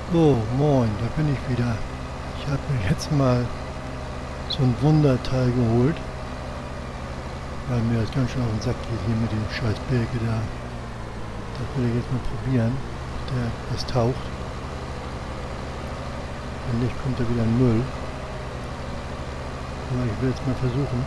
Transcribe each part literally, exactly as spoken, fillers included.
So, moin, da bin ich wieder. Ich habe mir jetzt mal so ein Wunderteil geholt, weil mir das ganz schön auf den Sack geht hier mit den scheiß Birke da. Das will ich jetzt mal probieren, ob der was taucht. Wenn nicht, kommt da wieder ein Müll. Aber ich will jetzt mal versuchen,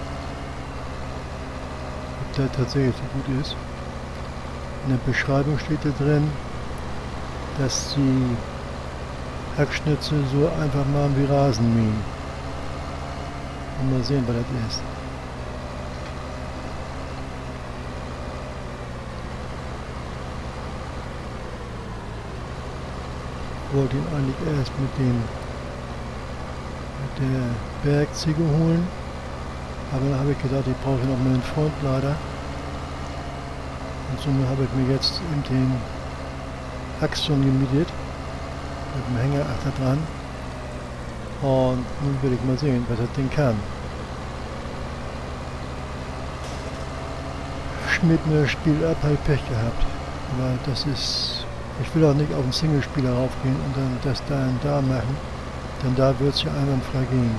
ob der tatsächlich so gut ist. In der Beschreibung steht da drin, dass die Hackschnitzel so einfach machen wie Rasenmähen. Und mal sehen, was das ist. Ich wollte ihn eigentlich erst mit dem mit der Bergziege holen, aber dann habe ich gedacht, ich brauche noch mal einen Frontlader. Und somit habe ich mir jetzt eben den Haxton gemietet, mit dem Hängerachter dran. Und nun will ich mal sehen, was das Ding kann. Schmidt mir das Spiel ab, habe ich Pech gehabt. Aber das ist... Ich will auch nicht auf den Singlespieler raufgehen und dann das da und da machen. Denn da wird es ja einwandfrei gehen.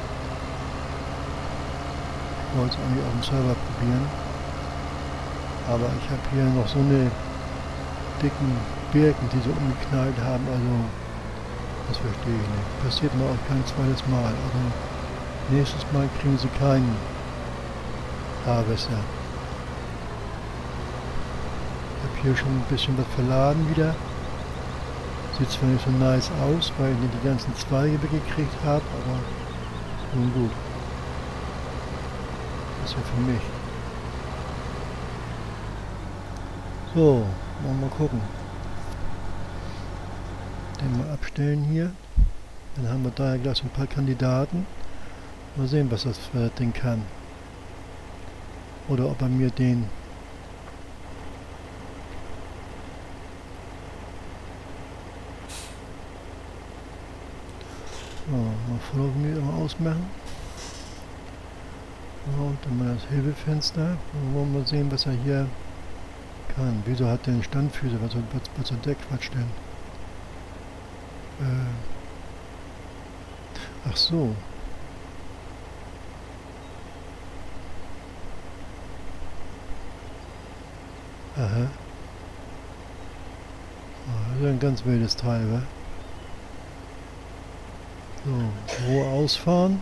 Ich wollte es eigentlich auf dem Server probieren. Aber ich habe hier noch so eine dicken Birken, die so umgeknallt haben. Also, das verstehe ich nicht. Passiert mir auch kein zweites Mal. Also, nächstes Mal kriegen sie keinen Harvester. Ich habe hier schon ein bisschen was verladen wieder. Sieht zwar nicht so nice aus, weil ich nicht die ganzen Zweige weggekriegt habe, aber nun gut. Das ist ja für mich. So, wollen wir mal gucken. Den mal abstellen hier. Dann haben wir da ja gleich ein paar Kandidaten. Mal sehen, was das für das Ding kann. Oder ob er mir den so, mal Fotometer mal ausmachen. So, und dann mal das Hebelfenster. Und wollen wir mal sehen, was er hier kann. Wieso hat der einen Standfüßer? Was soll, was, was soll der Quatsch denn? Äh, ach so. Aha. Oh, das ist ein ganz wildes Teil, wa? So, Rohr ausfahren.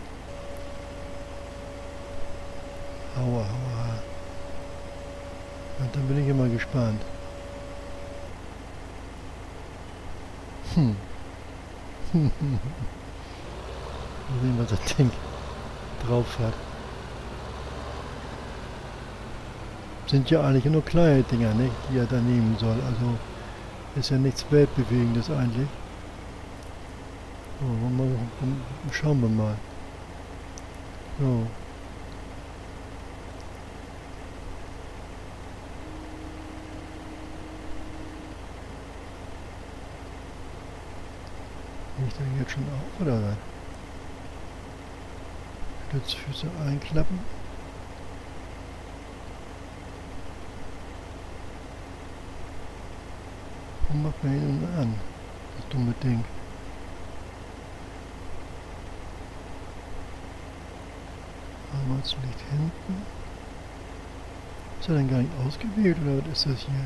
Aua, aua. Und dann bin ich immer gespannt. Hm. Mal sehen, was das Ding drauf hat. Sind ja eigentlich nur kleine Dinger, nicht, die er da nehmen soll. Also ist ja nichts Weltbewegendes eigentlich. So, mal, schauen wir mal. So. Ich da jetzt schon auf, oder was? Stützfüße einklappen. Und macht man ihn an, das dumme Ding. Arbeitslicht hinten. Ist er denn gar nicht ausgewählt, oder was ist das hier?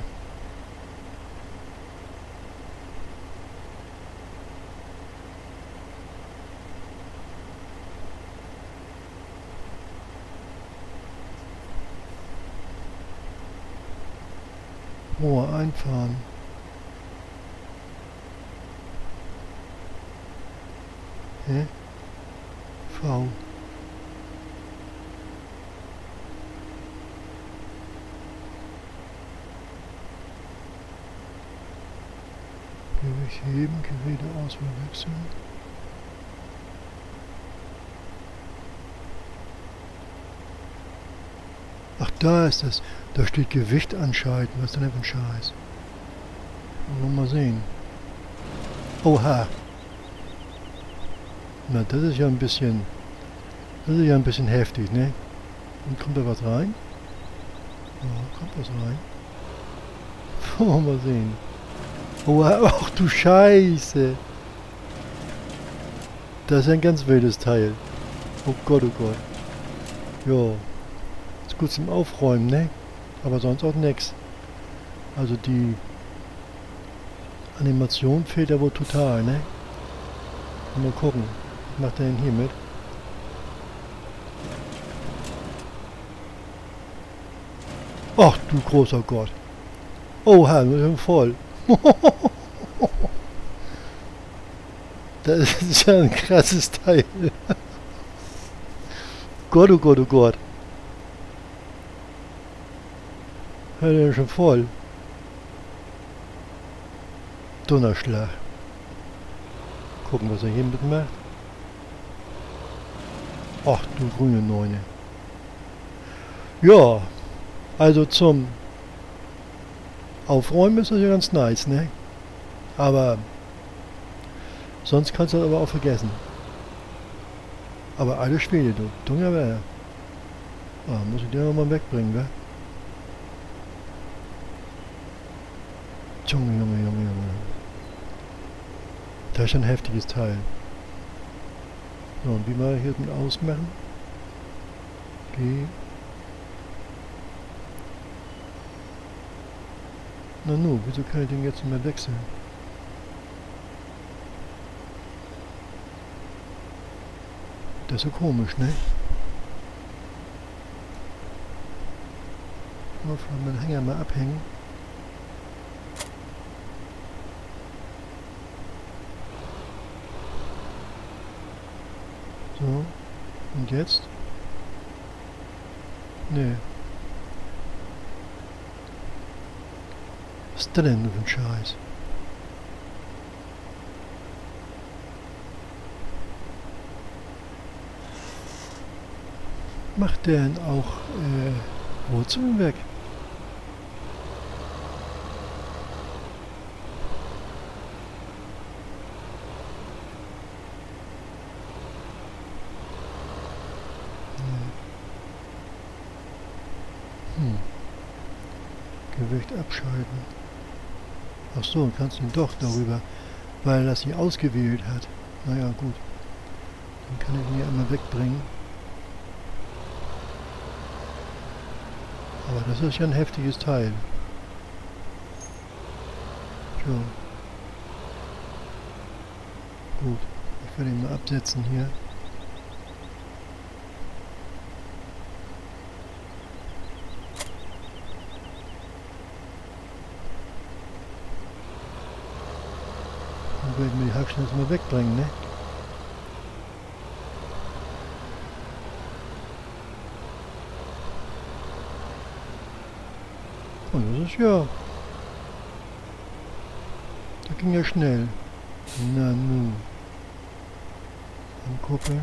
Rohr einfahren. Hä? V. Gewicht heben, Geräteauswahl wechseln. Ach, da ist das. Da steht Gewicht anschalten. Was ist denn für ein Scheiß? Wollen wir mal sehen. Oha. Na, das ist ja ein bisschen... Das ist ja ein bisschen heftig, ne? Und kommt da was rein? Ja, kommt was rein. Wollen wir mal sehen. Oh, ach du Scheiße. Das ist ein ganz wildes Teil. Oh Gott, oh Gott. Ja. Ist gut zum Aufräumen, ne? Aber sonst auch nix. Also die Animation fehlt ja wohl total, ne? Mal gucken. Was macht er denn hier mit? Ach du großer Gott. Oh Herr, wir sind voll. Das ist ja ein krasses Teil. Gott, oh Gott, oh Gott. Ja, der ist schon voll. Donnerschlag. Gucken, was er hier mitmacht. Ach du grüne Neune. Ja, also zum Aufräumen ist das ja ganz nice, ne? Aber sonst kannst du das aber auch vergessen. Aber alle Schwede, du. Dungerwehr. Ah, muss ich dir nochmal wegbringen, wa? Junge, Junge, Junge, Junge. Das ist ein heftiges Teil. So, und wie mal hier mit ausmachen? G. Na nu, wieso kann ich den jetzt nicht mehr wechseln? Das ist so komisch, ne? Mal von meinen Hänger mal abhängen. So, und jetzt? Nee. Was ist das denn für ein Scheiß? Macht der denn auch äh, Wurzeln weg? Hm. Gewicht abschalten. Ach so, kannst du ihn doch darüber, weil er das nicht ausgewählt hat. Naja, gut. Dann kann ich ihn hier einmal wegbringen. Aber das ist ja ein heftiges Teil. So. Gut. Ich werde ihn mal absetzen hier. Dann werde ich mir die Hackschnitte mal wegbringen, ne? Und das ist ja... Das ging ja schnell. Na nu. Ankuppeln.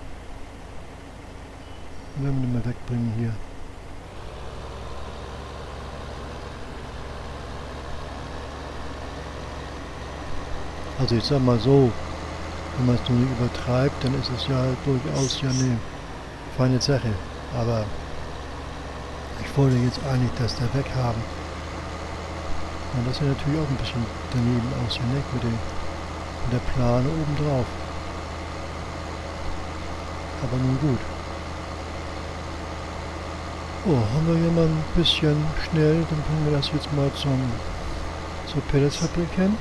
Und werden wir den mal wegbringen hier. Also ich sag mal so, wenn man es noch nicht übertreibt, dann ist es ja durchaus ja eine feine Sache. Aber ich wollte jetzt eigentlich das da weg haben. Und das sieht natürlich auch ein bisschen daneben aus hier, ne? Mit, den, mit der Plane oben drauf. Aber nun gut. Oh, haben wir hier mal ein bisschen schnell, dann bringen wir das jetzt mal zum, zur Pelletsfabrik hin.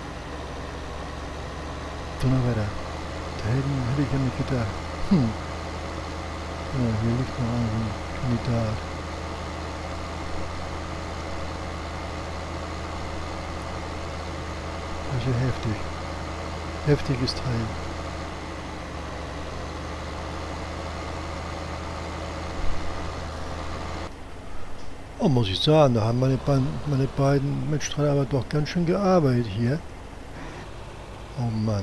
Donnerwetter. Da hätte, hätte ich ja nicht gedacht. Hm. Ja, hier liegt noch ein Kandidat. Das ist ja heftig. Heftiges Teil. Oh, muss ich sagen, da haben meine, meine beiden Mitstreiter aber doch ganz schön gearbeitet hier. Oh Mann.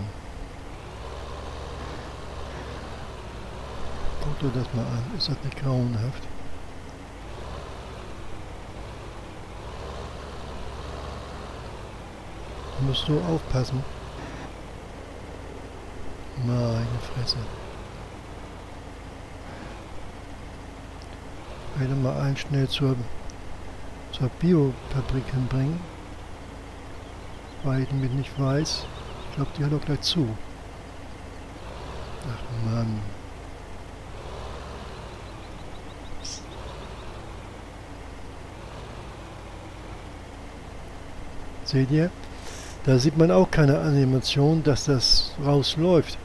Guck dir das mal an. Ist das nicht grauenhaft? Da musst du aufpassen. Meine Fresse. Ich werde mal einen schnell zur, zur Biofabrik hinbringen. weil ich nämlich nicht weiß. Ich glaube, die hat auch gleich zu. Ach Mann. Seht ihr? Da sieht man auch keine Animation, dass das rausläuft.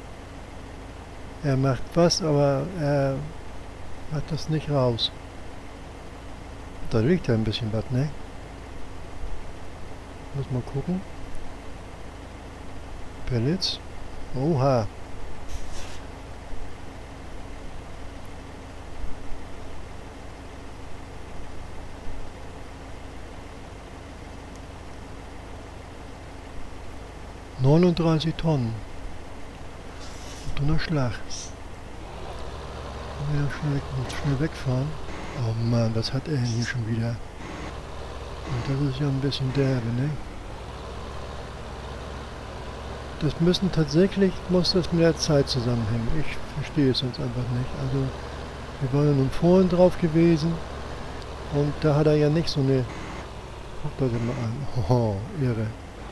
Er macht was, aber er hat das nicht raus. Da liegt ja ein bisschen was, ne? Muss mal gucken. Pellets. Oha. neununddreißig Tonnen. Donnerschlag. Ja, schnell, schnell wegfahren. Oh Mann, was hat er denn hier schon wieder? Und das ist ja ein bisschen derbe, ne? Das müssen tatsächlich, muss das mit der Zeit zusammenhängen. Ich verstehe es sonst einfach nicht. Also, wir waren ja nun vorhin drauf gewesen und da hat er ja nicht so eine... Guckt euch mal an. Oh, irre.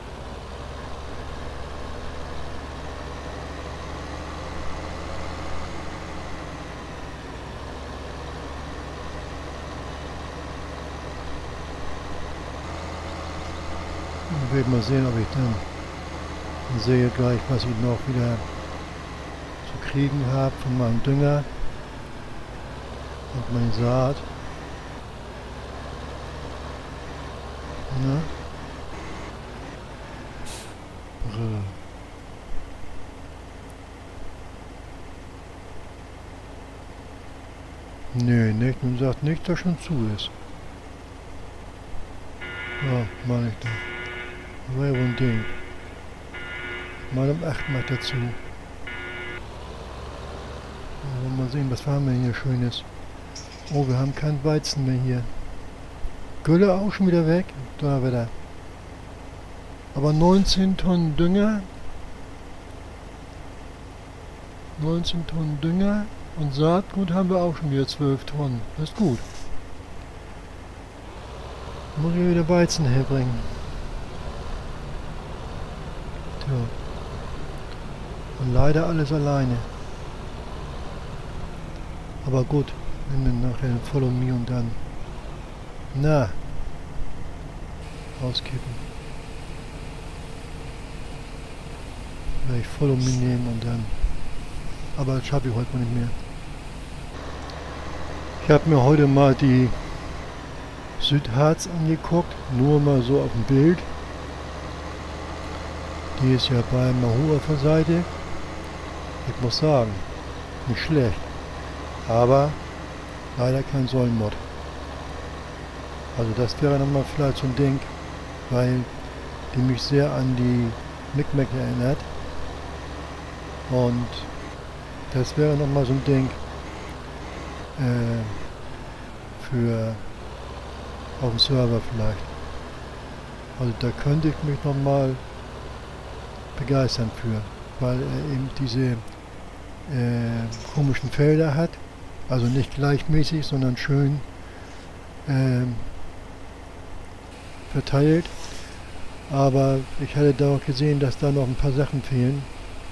Ich werde mal sehen, ob ich dann sehe gleich, was ich noch wieder zu kriegen habe von meinem Dünger und meine Saat. Na? Brr. Nee, nicht. Man sagt nicht, dass schon zu ist. Ja, meine ich doch. Das war ja wohl ein Ding. Mal um acht macht dazu. Also mal sehen, was haben wir hier Schönes. Oh, wir haben kein Weizen mehr hier. Gülle auch schon wieder weg. Da wieder. Aber neunzehn Tonnen Dünger. neunzehn Tonnen Dünger. Und Saatgut haben wir auch schon wieder zwölf Tonnen. Das ist gut. Muss ich wieder Weizen herbringen. Tja. Und leider alles alleine. Aber gut, wenn wir nachher Follow Me und dann... Na! Auskippen. Werde ich Follow Me nehmen und dann... Aber das schaffe ich heute mal nicht mehr. Ich habe mir heute mal die Südharz angeguckt, nur mal so auf dem Bild. Die ist ja bei Mahou auf der Seite. Ich muss sagen, nicht schlecht. Aber leider kein Säulenmod. Also das wäre nochmal vielleicht so ein Ding, weil die mich sehr an die Micmac erinnert. Und das wäre nochmal so ein Ding äh, für auf dem Server vielleicht. Also da könnte ich mich nochmal begeistern für, weil er eben diese äh, komischen Felder hat, also nicht gleichmäßig, sondern schön äh, verteilt. Aber ich hatte da auch gesehen, dass da noch ein paar Sachen fehlen,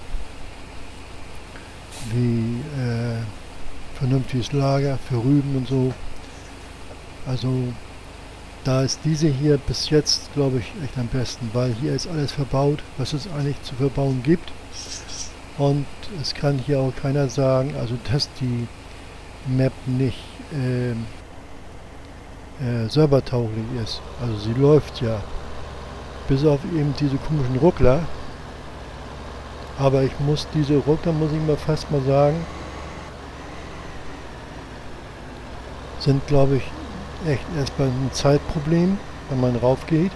wie äh, vernünftiges Lager für Rüben und so. Also da ist diese hier bis jetzt, glaube ich, echt am besten, weil hier ist alles verbaut, was es eigentlich zu verbauen gibt. Und es kann hier auch keiner sagen, also dass die Map nicht äh, äh, servertauglich ist. Also sie läuft ja, bis auf eben diese komischen Ruckler. Aber ich muss diese Ruckler, muss ich mal fast mal sagen, sind, glaube ich, echt erstmal ein Zeitproblem, wenn man rauf geht.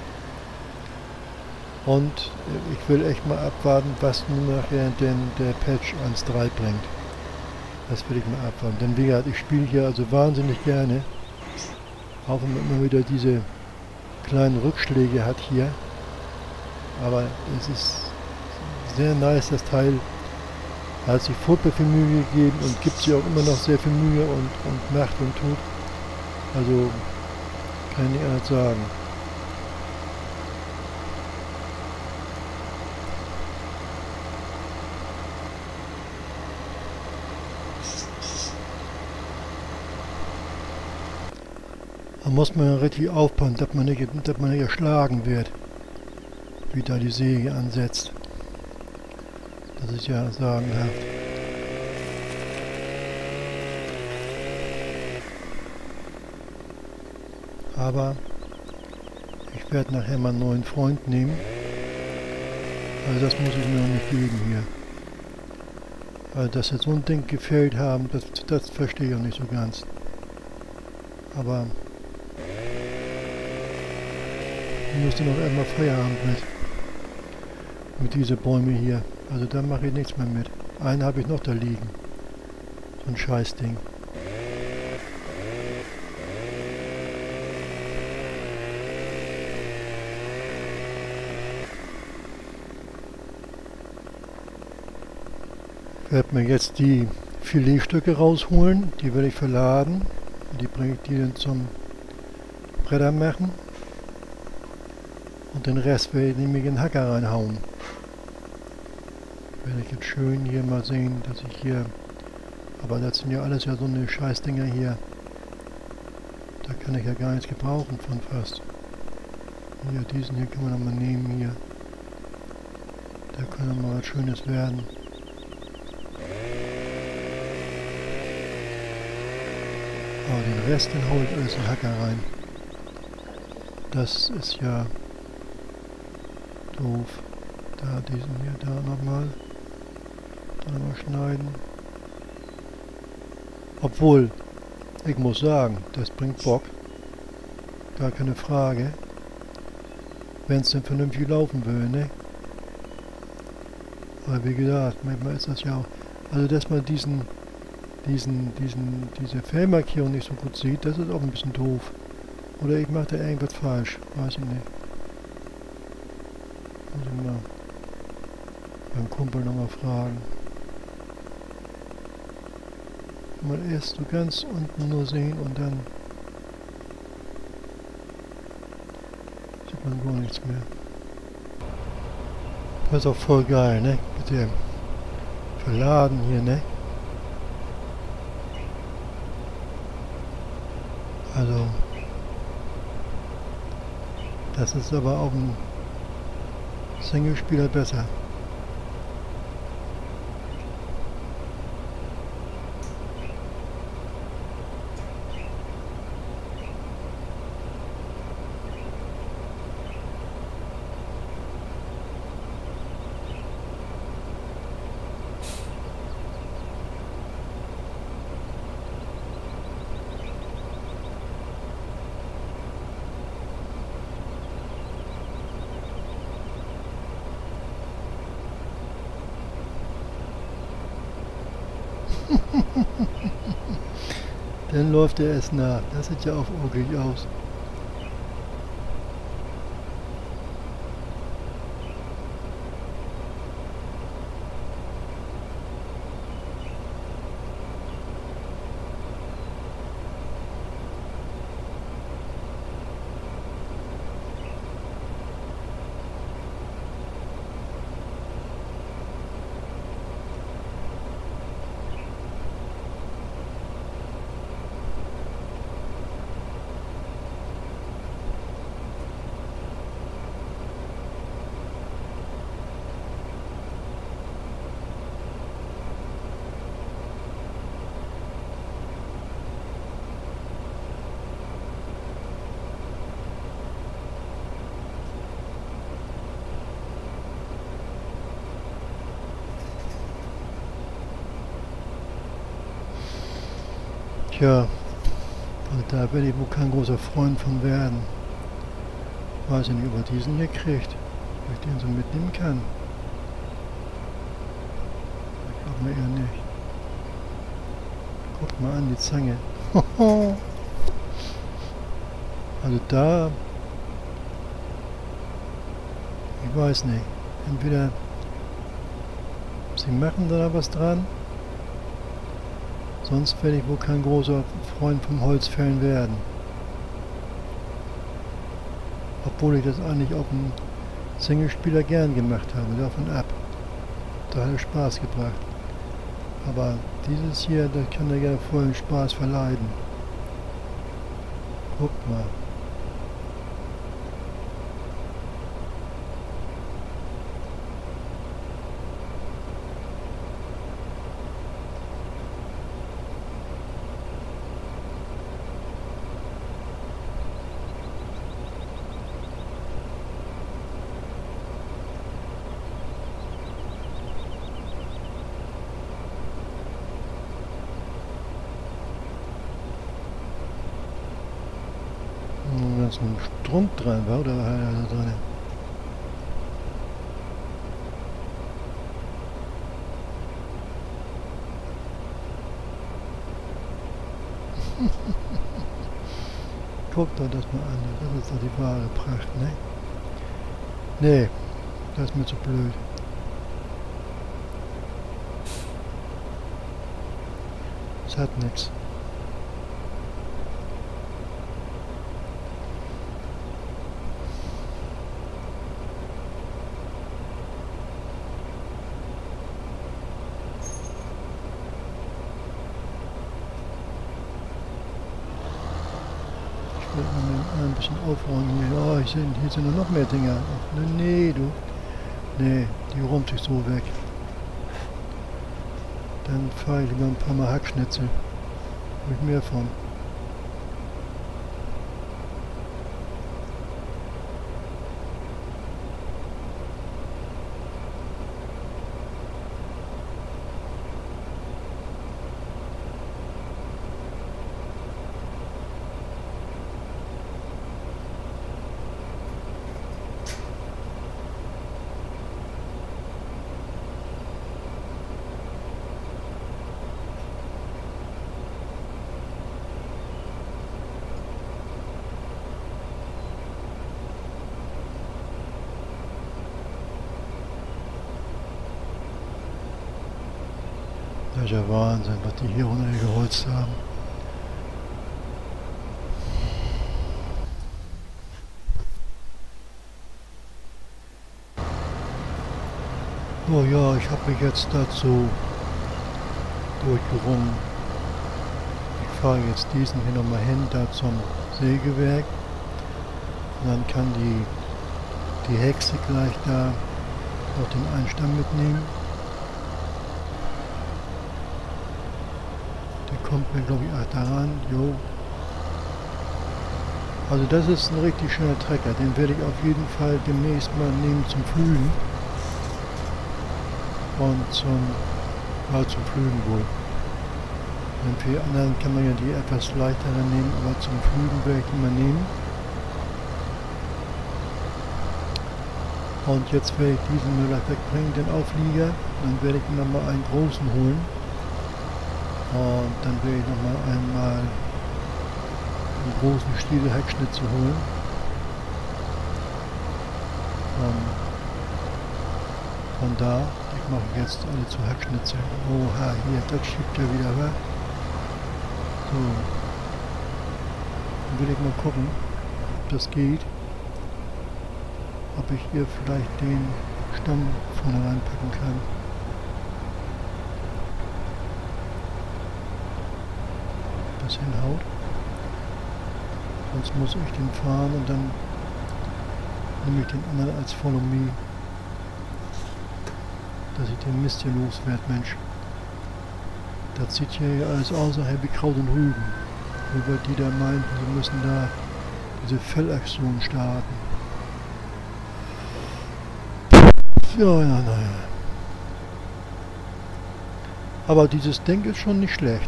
Und ich will echt mal abwarten, was nun nachher denn der Patch eins Punkt drei bringt. Das will ich mal abwarten. Denn wie gesagt, ich spiele hier also wahnsinnig gerne. Auch wenn man immer wieder diese kleinen Rückschläge hat hier. Aber es ist sehr nice, das Teil. Er hat sich furchtbar viel Mühe gegeben und gibt sich auch immer noch sehr viel Mühe und, und macht und tut. Also kann ich nicht anders sagen. muss man richtig aufpassen, dass man nicht, dass man nicht erschlagen wird, wie da die Säge ansetzt. Das ist ja sagenhaft. Aber ich werde nachher mal einen neuen Freund nehmen. Also das muss ich mir noch nicht geben hier. Also dass jetzt so ein Ding gefehlt haben, das, das verstehe ich auch nicht so ganz. Aber ich musste noch einmal Feierabend mit. Mit diesen Bäumen hier. Also da mache ich nichts mehr mit. Einen habe ich noch da liegen. So ein Scheißding. Ich werde mir jetzt die Filetstücke rausholen. Die werde ich verladen. Die bringe ich die dann zum Bretter machen. Und den Rest werde ich nämlich in den Hacker reinhauen. Werde ich jetzt schön hier mal sehen, dass ich hier... Aber das sind ja alles ja so eine Scheißdinger hier. Da kann ich ja gar nichts gebrauchen von fast. Hier, diesen hier kann man nochmal nehmen hier. Da kann noch mal was Schönes werden. Aber den Rest, den hole ich alles in den Hacker rein. Das ist ja doof. Da, diesen hier, da nochmal. Da nochmal schneiden. Obwohl, ich muss sagen, das bringt Bock. Gar keine Frage. Wenn es denn vernünftig laufen will, ne? Aber wie gesagt, manchmal ist das ja auch... Also, dass man diesen, diesen, diesen, diese Fellmarkierung nicht so gut sieht, das ist auch ein bisschen doof. Oder ich mache da irgendwas falsch, weiß ich nicht. Muss ich mal beim Kumpel nochmal fragen. Mal erst so ganz unten nur sehen und dann sieht man gar nichts mehr. Das ist auch voll geil, ne? Mit dem Verladen hier, ne? Also, das ist aber auf dem Single-Spieler besser. Dann läuft er erst nach. Das sieht ja auch urgelig aus. Tja, also da werde ich wohl kein großer Freund von werden. Weiß ich nicht, ob er diesen hier kriegt, ob ich den so mitnehmen kann. Ich glaube mir eher nicht. Guck mal an, die Zange. Also da, ich weiß nicht, entweder sie machen da was dran, sonst werde ich wohl kein großer Freund vom Holzfällen werden. Obwohl ich das eigentlich auf dem Singlespieler gern gemacht habe, davon ab. Da hat es Spaß gebracht. Aber dieses hier, das kann ja gerne vollen Spaß verleiden. Guckt mal. Da ist ein Strunk dran, war oder war er da dran? Guckt euch das mal an, das ist doch die wahre Pracht, ne? Nee, das ist mir zu blöd. Es hat nichts. Ein bisschen aufräumen hier. Oh, ich sehe, hier sind noch mehr Dinger. Ach, nee, du. Nee, die räumt sich so weg. Dann fahre ich lieber ein paar Mal Hackschnitzel. Habe ich mehr von. Das ist ja Wahnsinn, was die hier runtergeholzt haben. Oh ja, ich habe mich jetzt dazu durchgerungen. Ich fahre jetzt diesen hier nochmal hin, da zum Sägewerk. Und dann kann die, die Hexe gleich da noch den Einstamm mitnehmen. Der kommt mir, glaube ich, auch daran. Jo. Also das ist ein richtig schöner Trecker. Den werde ich auf jeden Fall demnächst mal nehmen zum Pflügen. Und zum, ja, zum Pflügen wohl. Und für die anderen kann man ja die etwas leichteren nehmen, aber zum Pflügen werde ich die mal nehmen. Und jetzt werde ich diesen Müller wegbringen, den Auflieger. Dann werde ich nochmal einen großen holen. Und dann werde ich nochmal einmal einen großen Stiel Heckschnitzel holen. Von, von da. Ich mache jetzt alle zu Hackschnitzel. Oha, hier, das schiebt ja wieder weg. So. Dann will ich mal gucken, ob das geht. Ob ich hier vielleicht den Stamm vorne reinpacken kann. Ob das hinhaut. Sonst muss ich den fahren und dann nehme ich den anderen als Follow Me. Dass ich den Mist hier loswerde, Mensch. Das sieht hier alles aus wie Kraut und Rüben. Über die da meinten, sie müssen da diese Fellaktion starten. Ja, ja, naja. Aber dieses Ding ist schon nicht schlecht.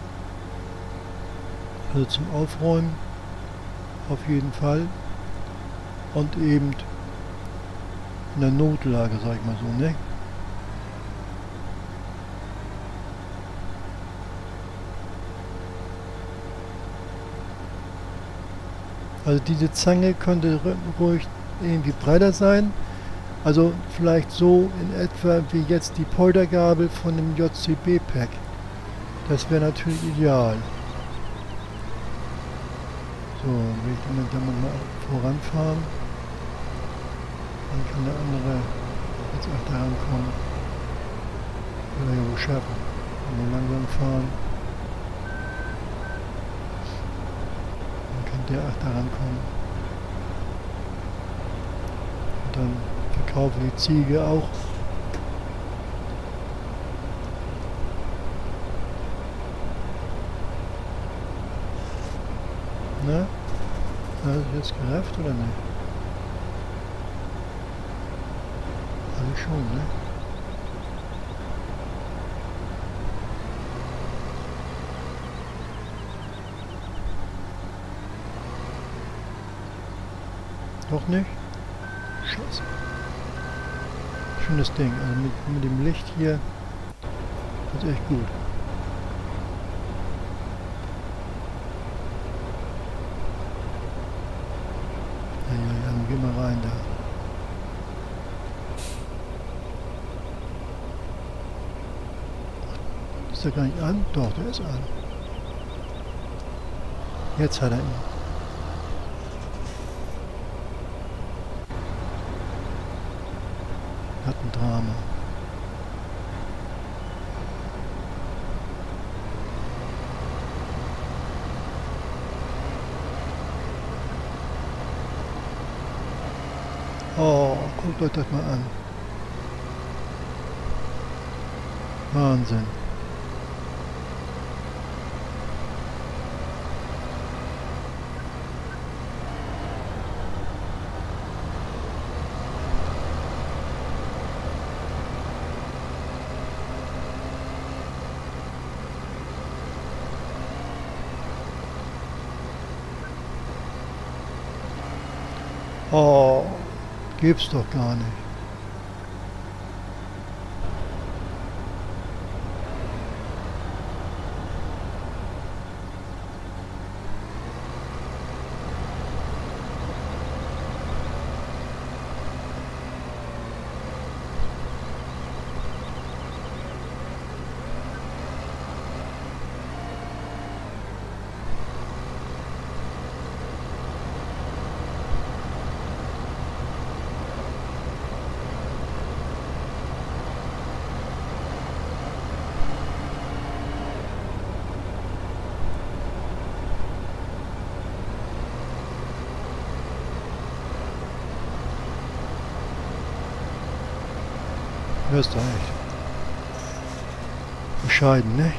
Also zum Aufräumen auf jeden Fall. Und eben in der Notlage, sag ich mal so, ne? Also diese Zange könnte ruhig irgendwie breiter sein. Also vielleicht so in etwa wie jetzt die Poltergabel von dem J C B-Pack. Das wäre natürlich ideal. So, will ich dann, dann mal voranfahren. Dann kann der andere jetzt auch da rankommen. Will er ja wohl schaffen. Nur langsam fahren. Dann kann der da rankommen. Und dann verkaufe ich die Ziege auch. Ne? Hat es jetzt gerafft oder nicht? Also schon, ne? Doch nicht? Scheiße. Schönes Ding. Also mit, mit dem Licht hier ist echt gut. Ja, ja, ja, dann geh mal rein da. Ist der gar nicht an? Doch, der ist an. Jetzt hat er ihn. Hat ein Drama. Oh, guckt euch das mal an. Wahnsinn. Oh, gibt's doch gar nicht. Hörst du echt? Bescheiden, ne?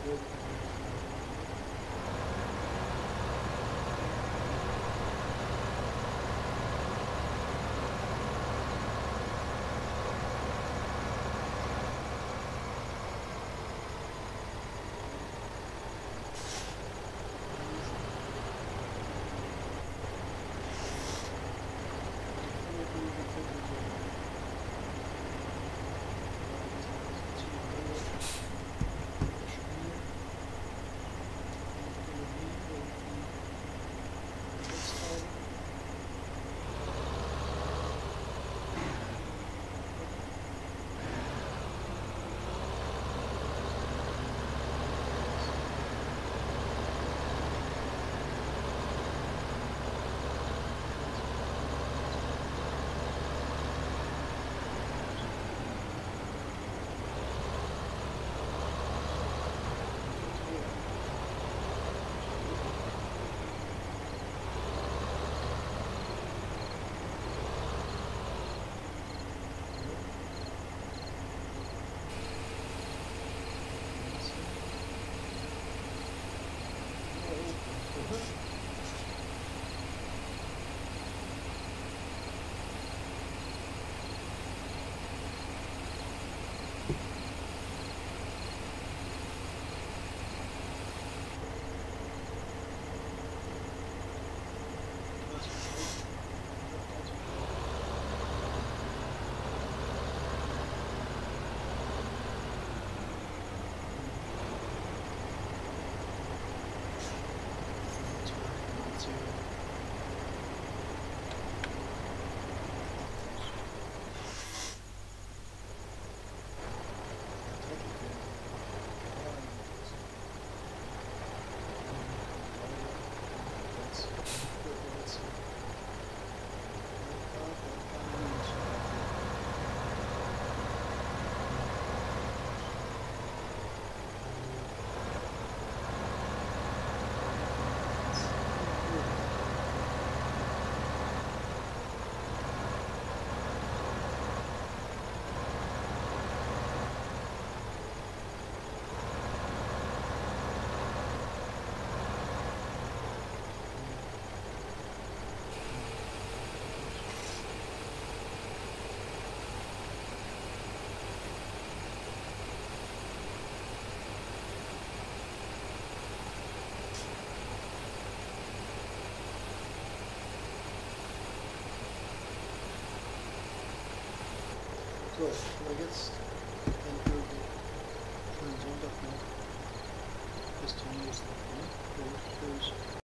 So, aber jetzt endgültig schönen Sonntag noch. Bis zum nächsten Mal. Ne? Tschüss.